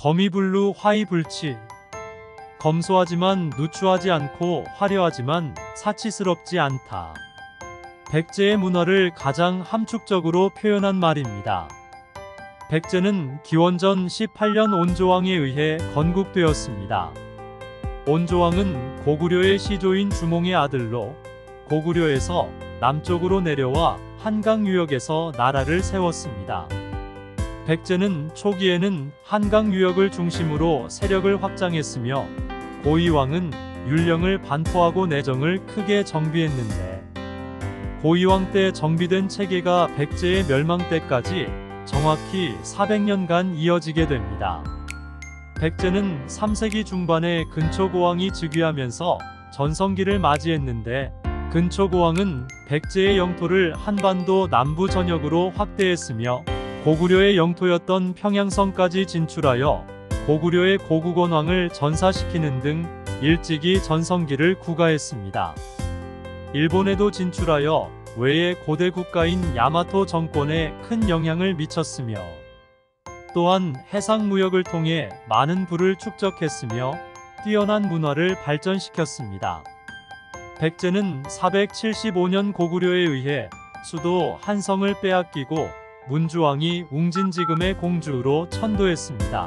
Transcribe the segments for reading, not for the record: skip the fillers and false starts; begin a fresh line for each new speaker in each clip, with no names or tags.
거미블루 화이불치. 검소하지만 누추하지 않고 화려하지만 사치스럽지 않다. 백제의 문화를 가장 함축적으로 표현한 말입니다. 백제는 기원전 18년 온조왕에 의해 건국되었습니다. 온조왕은 고구려의 시조인 주몽의 아들로 고구려에서 남쪽으로 내려와 한강 유역에서 나라를 세웠습니다. 백제는 초기에는 한강 유역을 중심으로 세력을 확장했으며 고이왕은 율령을 반포하고 내정을 크게 정비했는데 고이왕 때 정비된 체계가 백제의 멸망 때까지 정확히 400년간 이어지게 됩니다. 백제는 3세기 중반에 근초고왕이 즉위하면서 전성기를 맞이했는데 근초고왕은 백제의 영토를 한반도 남부 전역으로 확대했으며 고구려의 영토였던 평양성까지 진출하여 고구려의 고국원왕을 전사시키는 등 일찍이 전성기를 구가했습니다. 일본에도 진출하여 외의 고대 국가인 야마토 정권에 큰 영향을 미쳤으며 또한 해상무역을 통해 많은 부를 축적했으며 뛰어난 문화를 발전시켰습니다. 백제는 475년 고구려에 의해 수도 한성을 빼앗기고 문주왕이 웅진지금의 공주로 천도했습니다.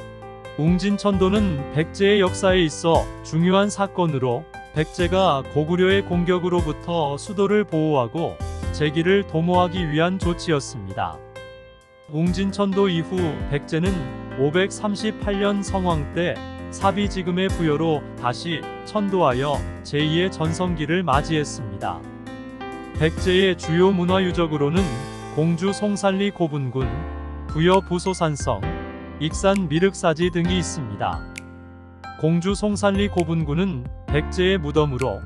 웅진천도는 백제의 역사에 있어 중요한 사건으로 백제가 고구려의 공격으로부터 수도를 보호하고 재기를 도모하기 위한 조치였습니다. 웅진천도 이후 백제는 538년 성왕 때 사비지금의 부여로 다시 천도하여 제2의 전성기를 맞이했습니다. 백제의 주요 문화유적으로는 공주 송살리 고분군, 부여 부소산성, 익산 미륵사지 등이 있습니다. 공주 송살리 고분군은 백제의 무덤으로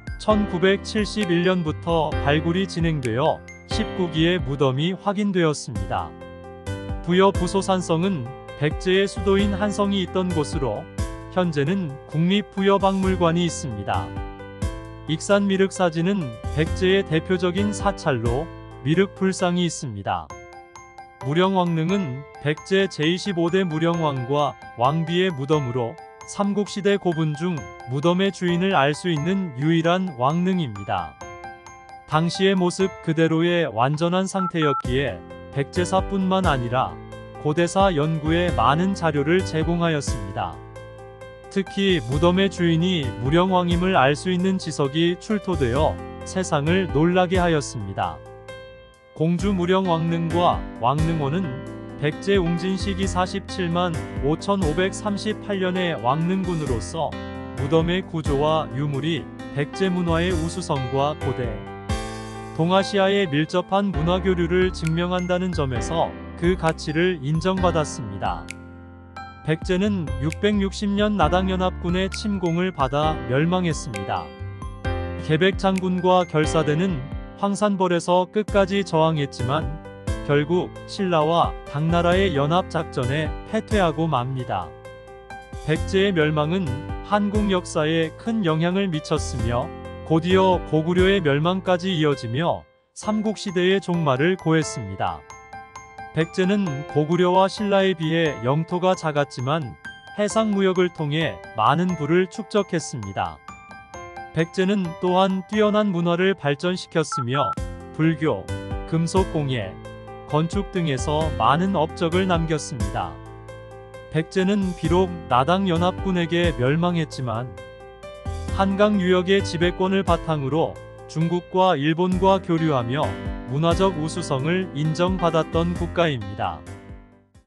1971년부터 발굴이 진행되어 19기의 무덤이 확인되었습니다. 부여 부소산성은 백제의 수도인 한성이 있던 곳으로 현재는 국립부여박물관이 있습니다. 익산 미륵사지는 백제의 대표적인 사찰로 미륵불상이 있습니다. 무령왕릉은 백제 제25대 무령왕과 왕비의 무덤으로 삼국시대 고분 중 무덤의 주인을 알 수 있는 유일한 왕릉입니다. 당시의 모습 그대로의 완전한 상태였기에 백제사뿐만 아니라 고대사 연구에 많은 자료를 제공하였습니다. 특히 무덤의 주인이 무령왕임을 알 수 있는 지석이 출토되어 세상을 놀라게 하였습니다. 공주 무령왕릉과 왕릉원은 백제 웅진 시기 47만 5538년의 왕릉군으로서 무덤의 구조와 유물이 백제 문화의 우수성과 고대 동아시아의 밀접한 문화교류를 증명한다는 점에서 그 가치를 인정받았습니다. 백제는 660년 나당연합군의 침공을 받아 멸망했습니다. 계백장군과 결사대는 황산벌에서 끝까지 저항했지만 결국 신라와 당나라의 연합작전에 패퇴하고 맙니다. 백제의 멸망은 한국 역사에 큰 영향을 미쳤으며 곧이어 고구려의 멸망까지 이어지며 삼국시대의 종말을 고했습니다. 백제는 고구려와 신라에 비해 영토가 작았지만 해상무역을 통해 많은 부를 축적했습니다. 백제는 또한 뛰어난 문화를 발전시켰으며 불교, 금속공예, 건축 등에서 많은 업적을 남겼습니다. 백제는 비록 나당연합군에게 멸망했지만 한강 유역의 지배권을 바탕으로 중국과 일본과 교류하며 문화적 우수성을 인정받았던 국가입니다.